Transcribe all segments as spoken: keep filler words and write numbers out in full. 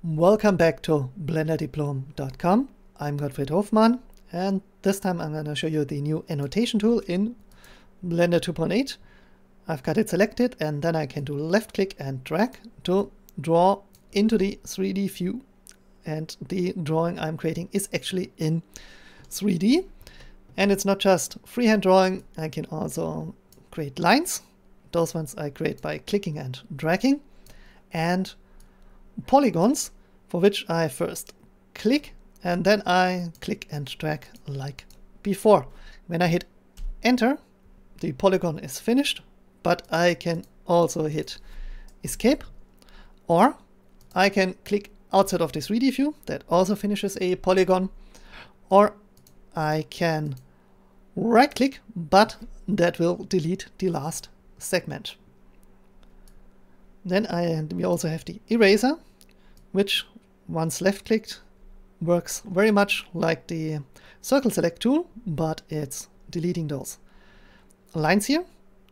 Welcome back to blender diplom dot com. I'm Gottfried Hofmann, and this time I'm going to show you the new annotation tool in Blender two point eight. I've got it selected, and then I can do left click and drag to draw into the three D view. And the drawing I'm creating is actually in three D. And it's not just freehand drawing, I can also create lines. Those ones I create by clicking and dragging. And polygons, for which I first click and then I click and drag like before. When I hit enter, the polygon is finished, but I can also hit escape, or I can click outside of the three D view, that also finishes a polygon, or I can right click, but that will delete the last segment. Then I, we also have the eraser, which once left clicked works very much like the circle select tool, but it's deleting those lines here.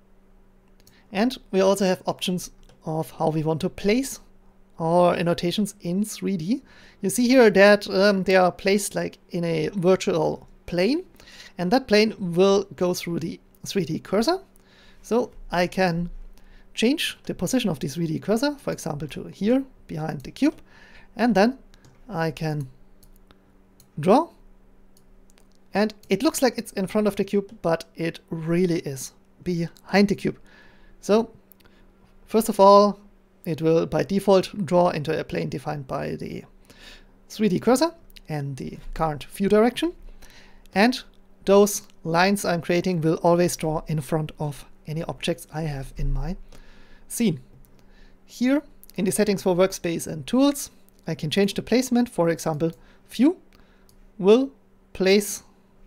And we also have options of how we want to place our annotations in three D. You see here that um, they are placed like in a virtual plane, and that plane will go through the three D cursor. So I can change the position of the three D cursor, for example, to here behind the cube, and then I can draw, and it looks like it's in front of the cube, but it really is behind the cube. So first of all, it will by default draw into a plane defined by the three D cursor and the current view direction, and those lines I'm creating will always draw in front of any objects I have in my scene. Here in the settings for workspace and tools, I can change the placement. For example, view will place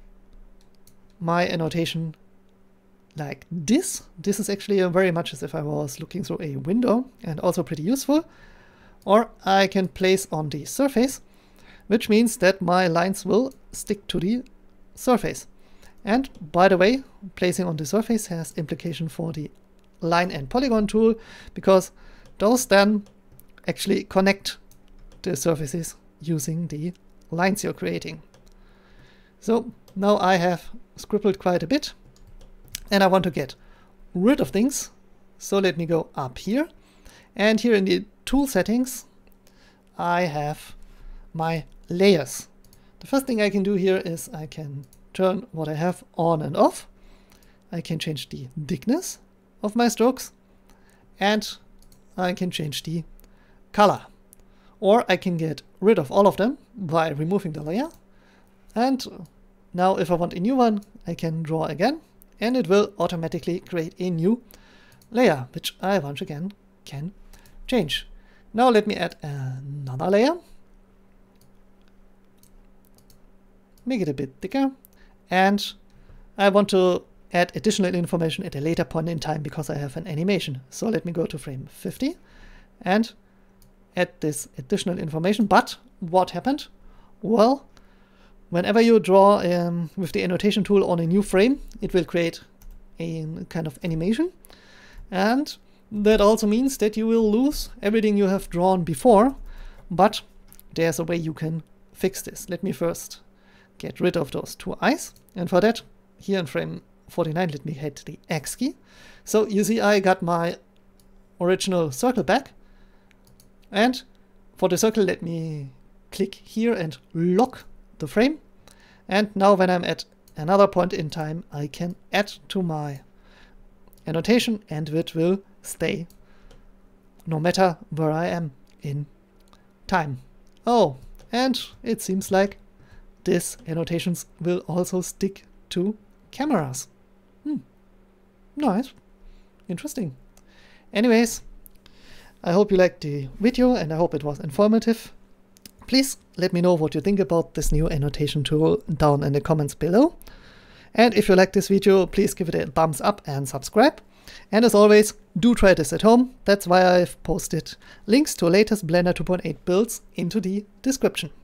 my annotation like this. This is actually uh, very much as if I was looking through a window, and also pretty useful. Or I can place on the surface, which means that my lines will stick to the surface. And by the way, placing on the surface has implication for the line and polygon tool, because those then actually connect the surfaces using the lines you're creating. So now I have scribbled quite a bit, and I want to get rid of things. So let me go up here, and here in the tool settings I have my layers. The first thing I can do here is I can turn what I have on and off. I can change the thickness of my strokes, and I can change the color. Or I can get rid of all of them by removing the layer. And now if I want a new one, I can draw again, and it will automatically create a new layer, which I once again can change. Now let me add another layer. Make it a bit thicker. And I want to add additional information at a later point in time because I have an animation. So let me go to frame fifty and add this additional information. But what happened? Well, whenever you draw um, with the annotation tool on a new frame, it will create a kind of animation. And that also means that you will lose everything you have drawn before. But there's a way you can fix this. Let me first get rid of those two eyes. And for that, here in frame forty-nine, let me hit the X key. So you see I got my original circle back. And for the circle, let me click here and lock the frame. And now when I'm at another point in time, I can add to my annotation, and it will stay no matter where I am in time. Oh, and it seems like these annotations will also stick to cameras. Hmm. Nice. Interesting. Anyways, I hope you liked the video, and I hope it was informative. Please let me know what you think about this new annotation tool down in the comments below. And if you like this video, please give it a thumbs up and subscribe. And as always, do try this at home. That's why I've posted links to latest Blender two point eight builds into the description.